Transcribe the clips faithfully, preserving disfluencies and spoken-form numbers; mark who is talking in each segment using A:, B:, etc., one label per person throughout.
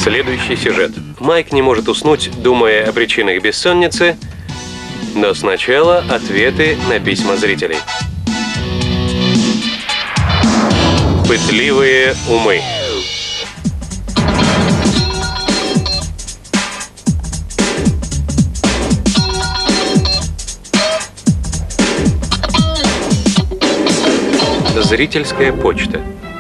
A: Следующий сюжет. Майк не может уснуть, думая о причинах бессонницы, но сначала ответы на письма зрителей. Пытливые умы. Зрительская почта.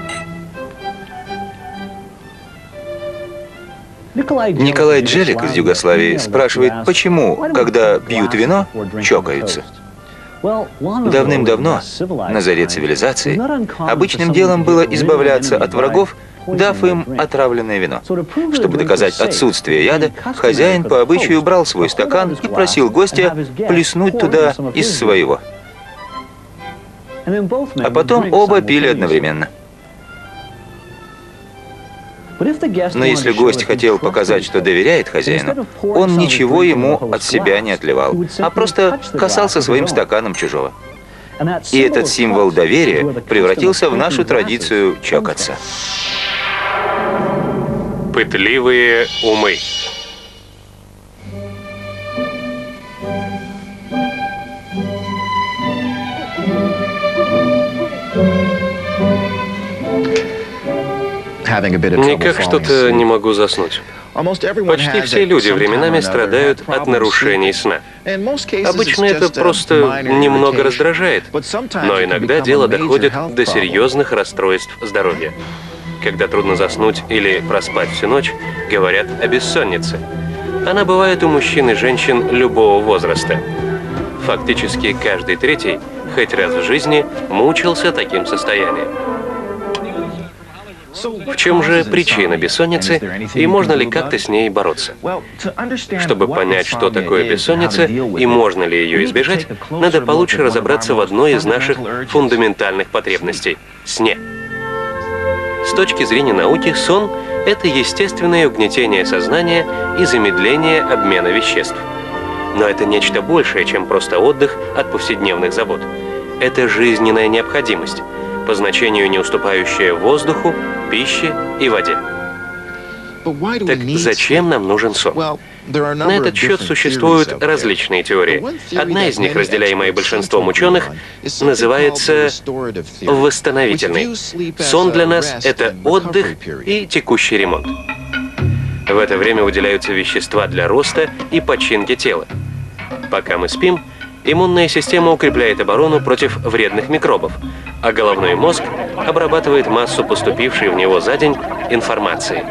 B: Николай Джелик из Югославии спрашивает, почему, когда пьют вино, чокаются. Давным-давно, на заре цивилизации, обычным делом было избавляться от врагов, дав им отравленное вино. Чтобы доказать отсутствие яда, хозяин по обычаю брал свой стакан и просил гостя плеснуть туда из своего. А потом оба пили одновременно. Но если гость хотел показать, что доверяет хозяину, он ничего ему от себя не отливал, а просто касался своим стаканом чужого. И этот символ доверия превратился в нашу традицию чокаться.
A: Пытливые умы. Никак что-то не могу заснуть. Почти все люди временами страдают от нарушений сна. Обычно это просто немного раздражает, но иногда дело доходит до серьезных расстройств здоровья. Когда трудно заснуть или проспать всю ночь, говорят о бессоннице. Она бывает у мужчин и женщин любого возраста. Фактически каждый третий хоть раз в жизни мучился таким состоянием. В чем же причина бессонницы и можно ли как-то с ней бороться? Чтобы понять, что такое бессонница и можно ли ее избежать, надо получше разобраться в одной из наших фундаментальных потребностей – сне. С точки зрения науки, сон – это естественное угнетение сознания и замедление обмена веществ. Но это нечто большее, чем просто отдых от повседневных забот. Это жизненная необходимость, по значению не уступающая воздуху, пище и воде. Так зачем нам нужен сон? На этот счет существуют различные теории. Одна из них, разделяемая большинством ученых, называется восстановительной. Сон для нас – это отдых и текущий ремонт. В это время выделяются вещества для роста и починки тела. Пока мы спим, иммунная система укрепляет оборону против вредных микробов, а головной мозг обрабатывает массу поступившей в него за день информации.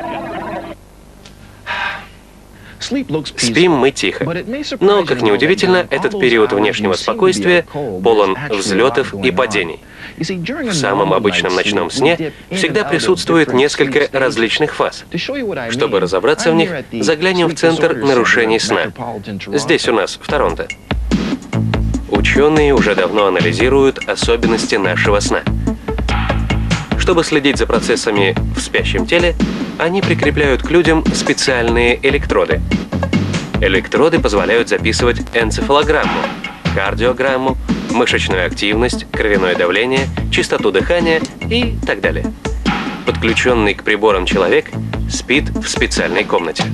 A: Спим мы тихо. Но, как ни удивительно, этот период внешнего спокойствия полон взлетов и падений. В самом обычном ночном сне всегда присутствует несколько различных фаз. Чтобы разобраться в них, заглянем в центр нарушений сна. Здесь у нас, в Торонто. Ученые уже давно анализируют особенности нашего сна. Чтобы следить за процессами в спящем теле, они прикрепляют к людям специальные электроды. Электроды позволяют записывать энцефалограмму, кардиограмму, мышечную активность, кровяное давление, частоту дыхания и так далее. Подключенный к приборам человек спит в специальной комнате.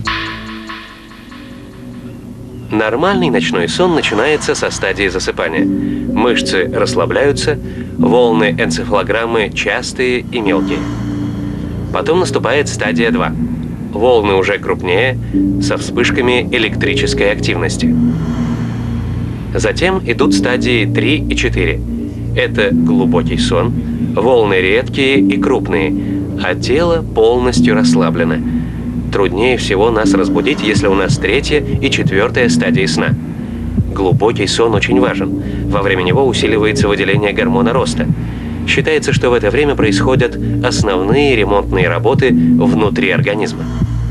A: Нормальный ночной сон начинается со стадии засыпания. Мышцы расслабляются, волны энцефалограммы частые и мелкие. Потом наступает стадия два. Волны уже крупнее, со вспышками электрической активности. Затем идут стадии три и четыре. Это глубокий сон, волны редкие и крупные, а тело полностью расслаблено. Труднее всего нас разбудить, если у нас третья и четвертая стадии сна. Глубокий сон очень важен. Во время него усиливается выделение гормона роста. Считается, что в это время происходят основные ремонтные работы внутри организма.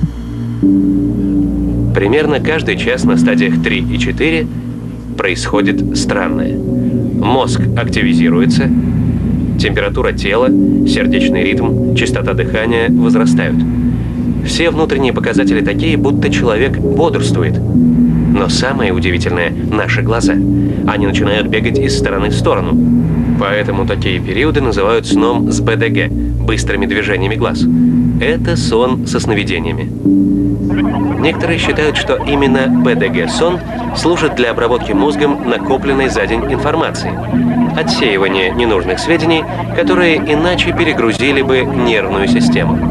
A: Примерно каждый час на стадиях три и четыре происходит странное. Мозг активизируется, температура тела, сердечный ритм, частота дыхания возрастают. Все внутренние показатели такие, будто человек бодрствует. Но самое удивительное — наши глаза. Они начинают бегать из стороны в сторону. Поэтому такие периоды называют сном с бэ дэ гэ — быстрыми движениями глаз. Это сон со сновидениями. Некоторые считают, что именно бэ дэ гэ-сон служит для обработки мозгом накопленной за день информации, отсеивания ненужных сведений, которые иначе перегрузили бы нервную систему.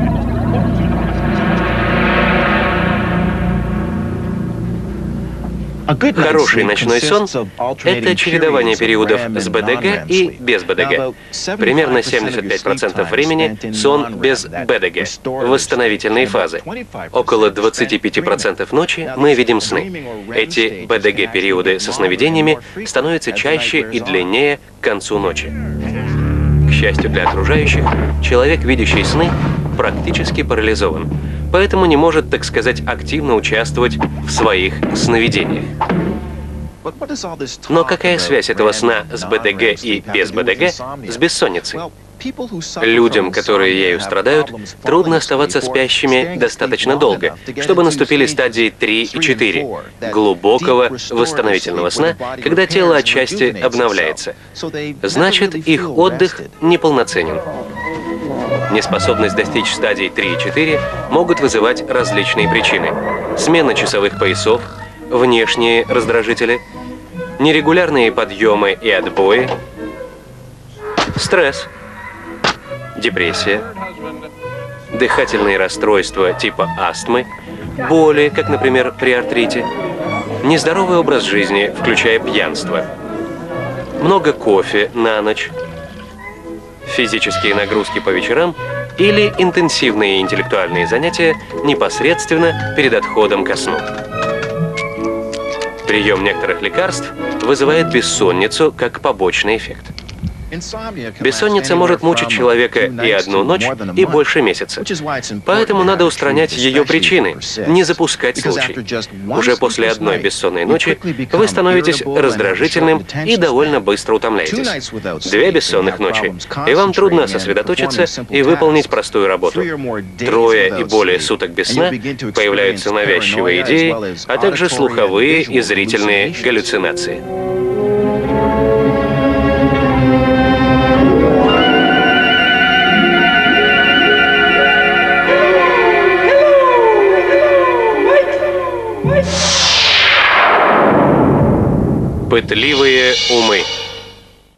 A: Хороший ночной сон — это чередование периодов с бэ дэ гэ и без бэ дэ гэ. Примерно семьдесят пять процентов времени сон без бэ дэ гэ, восстановительные фазы. Около двадцати пяти процентов ночи мы видим сны. Эти бэ дэ гэ-периоды со сновидениями становятся чаще и длиннее к концу ночи. К счастью для окружающих, человек, видящий сны, практически парализован, поэтому не может, так сказать, активно участвовать в своих сновидениях. Но какая связь этого сна с бэ дэ гэ и без бэ дэ гэ с бессонницей? Людям, которые ею страдают, трудно оставаться спящими достаточно долго, чтобы наступили стадии три и четыре — глубокого восстановительного сна, когда тело отчасти обновляется. Значит, их отдых неполноценен. Неспособность достичь стадий три и четыре могут вызывать различные причины. Смена часовых поясов, внешние раздражители, нерегулярные подъемы и отбои, стресс, депрессия, дыхательные расстройства типа астмы, боли, как, например, при артрите, нездоровый образ жизни, включая пьянство, много кофе на ночь, физические нагрузки по вечерам или интенсивные интеллектуальные занятия непосредственно перед отходом ко сну. Прием некоторых лекарств вызывает бессонницу как побочный эффект. Бессонница может мучить человека и одну ночь, и больше месяца. Поэтому надо устранять ее причины, не запускать случай. Уже после одной бессонной ночи вы становитесь раздражительным и довольно быстро утомляетесь. Две бессонных ночи, и вам трудно сосредоточиться и выполнить простую работу. Трое и более суток без сна, появляются навязчивые идеи, а также слуховые и зрительные галлюцинации. Пытливые умы.